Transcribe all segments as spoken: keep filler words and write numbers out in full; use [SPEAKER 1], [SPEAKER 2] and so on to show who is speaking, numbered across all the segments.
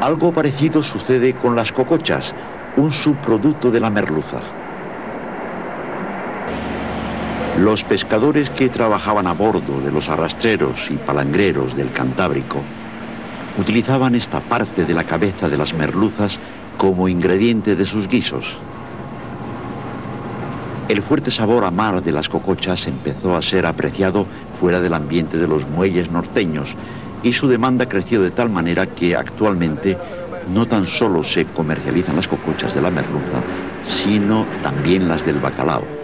[SPEAKER 1] Algo parecido sucede con las cocochas, un subproducto de la merluza. Los pescadores que trabajaban a bordo de los arrastreros y palangreros del Cantábrico utilizaban esta parte de la cabeza de las merluzas como ingrediente de sus guisos. El fuerte sabor a mar de las cocochas empezó a ser apreciado fuera del ambiente de los muelles norteños y su demanda creció de tal manera que actualmente no tan solo se comercializan las cocochas de la merluza, sino también las del bacalao.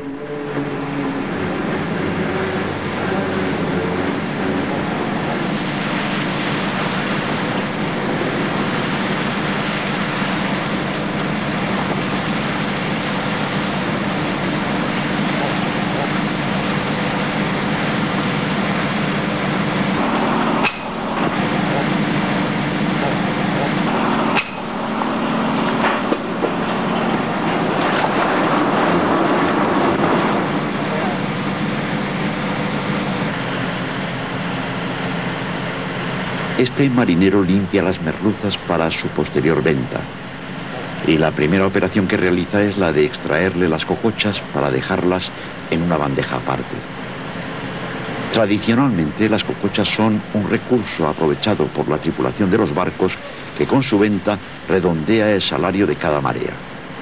[SPEAKER 1] Este marinero limpia las merluzas para su posterior venta. Y la primera operación que realiza es la de extraerle las cocochas para dejarlas en una bandeja aparte. Tradicionalmente, las cocochas son un recurso aprovechado por la tripulación de los barcos que con su venta redondea el salario de cada marea.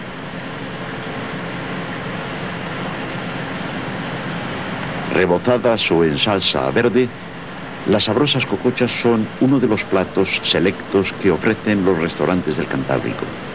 [SPEAKER 1] Rebozadas o en salsa verde, las sabrosas cocochas son uno de los platos selectos que ofrecen los restaurantes del Cantábrico.